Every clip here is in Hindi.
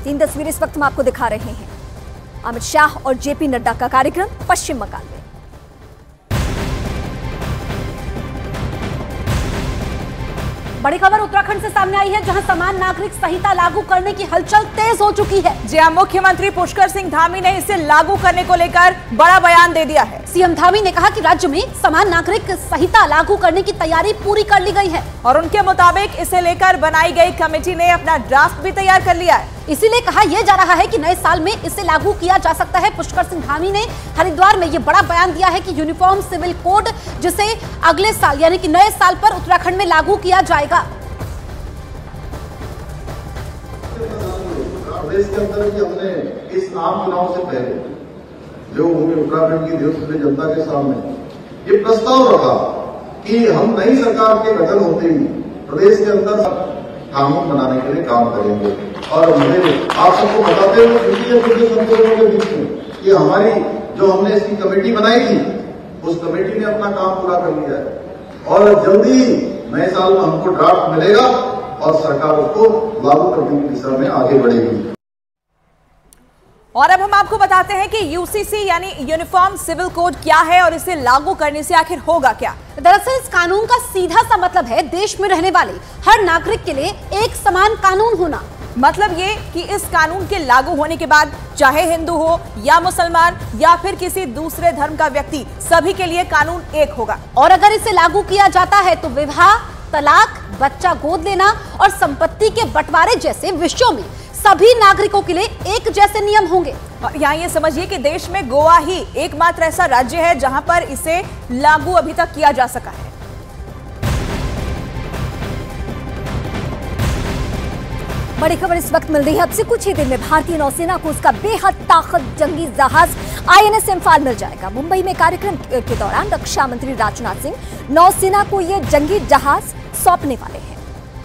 तीन तस्वीरें इस वक्त हम आपको दिखा रहे हैं। अमित शाह और जेपी नड्डा का कार्यक्रम पश्चिम बंगाल में। बड़ी खबर उत्तराखंड से सामने आई है, जहां समान नागरिक संहिता लागू करने की हलचल तेज हो चुकी है। जी हां, मुख्यमंत्री पुष्कर सिंह धामी ने इसे लागू करने को लेकर बड़ा बयान दे दिया है। सीएम धामी ने कहा कि राज्य में समान नागरिक संहिता लागू करने की तैयारी पूरी कर ली गई है और उनके मुताबिक इसे लेकर बनाई गई कमेटी ने अपना ड्राफ्ट भी तैयार कर लिया है। इसीलिए कहा यह जा रहा है कि नए साल में इसे लागू किया जा सकता है। पुष्कर सिंह धामी ने हरिद्वार में यह बड़ा बयान दिया है कि यूनिफॉर्म सिविल कोड जिसे अगले साल यानी कि नए साल पर उत्तराखंड में लागू किया जाएगा। प्रदेश के अंदर भी हमने इस आम चुनाव से पहले जो उत्तराखंड की देश जनता के सामने ये प्रस्ताव रखा कि हम नई सरकार के गठन होते ही प्रदेश के अंदर कानून बनाने के लिए काम करेंगे। और मुझे आप सबको बताते हुए खुशी है संतोषों के बीच में कि हमारी जो हमने इसकी कमेटी बनाई थी उस कमेटी ने अपना काम पूरा कर लिया है और जल्दी नए साल में हमको ड्राफ्ट मिलेगा और सरकार उसको लागू करने की दिशा में आगे बढ़ेगी। और अब हम आपको बताते हैं कि यूसीसी यानी यूनिफॉर्म सिविल कोड क्या है और इसे लागू करने से आखिर होगा क्या। दरअसल इस कानून का सीधा सा मतलब है देश में रहने वाले हर नागरिक के लिए एक समान कानून होना। मतलब ये कि इस कानून के लागू होने के बाद चाहे हिंदू हो या मुसलमान या फिर किसी दूसरे धर्म का व्यक्ति, सभी के लिए कानून एक होगा। और अगर इसे लागू किया जाता है तो विवाह, तलाक, बच्चा गोद लेना और संपत्ति के बंटवारे जैसे विषयों में सभी नागरिकों के लिए एक जैसे नियम होंगे। यहाँ ये समझिए कि देश में गोवा ही एकमात्र ऐसा राज्य है जहां पर इसे लागू अभी तक किया जा सका है। बड़ी खबर इस वक्त मिल रही है। अब से कुछ ही दिन में भारतीय नौसेना को उसका बेहद ताकत जंगी जहाज आईएनएस इम्फाल मिल जाएगा। मुंबई में कार्यक्रम के दौरान रक्षा मंत्री राजनाथ सिंह नौसेना को यह जंगी जहाज सौंपने वाले हैं।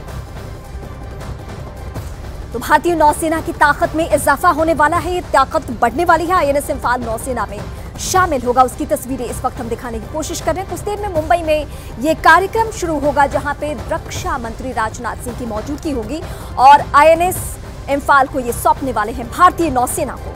तो भारतीय नौसेना की ताकत में इजाफा होने वाला है, ये ताकत बढ़ने वाली है। आईएनएस इम्फाल नौसेना में शामिल होगा, उसकी तस्वीरें इस वक्त हम दिखाने की कोशिश कर रहे हैं। कुछ देर में मुंबई में ये कार्यक्रम शुरू होगा जहां पे रक्षा मंत्री राजनाथ सिंह की मौजूदगी होगी और आईएनएस इम्फाल को ये सौंपने वाले हैं भारतीय नौसेना को।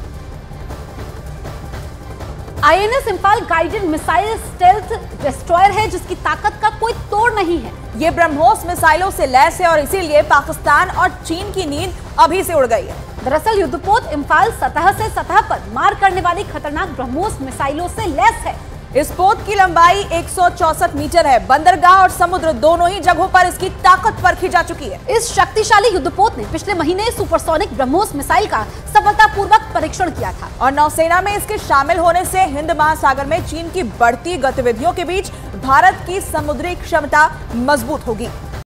INS Imphal guided missile stealth destroyer है जिसकी ताकत का कोई तोड़ नहीं है। ये ब्रह्मोस मिसाइलों से लैस है और इसीलिए पाकिस्तान और चीन की नींद अभी से उड़ गई है। दरअसल युद्धपोत इम्फाल सतह से सतह पर मार करने वाली खतरनाक ब्रह्मोस मिसाइलों से लैस है। इस पोत की लंबाई 164 मीटर है। बंदरगाह और समुद्र दोनों ही जगहों पर इसकी ताकत परखी जा चुकी है। इस शक्तिशाली युद्धपोत ने पिछले महीने सुपरसोनिक ब्रह्मोस मिसाइल का सफलतापूर्वक परीक्षण किया था और नौसेना में इसके शामिल होने से हिंद महासागर में चीन की बढ़ती गतिविधियों के बीच भारत की समुद्री क्षमता मजबूत होगी।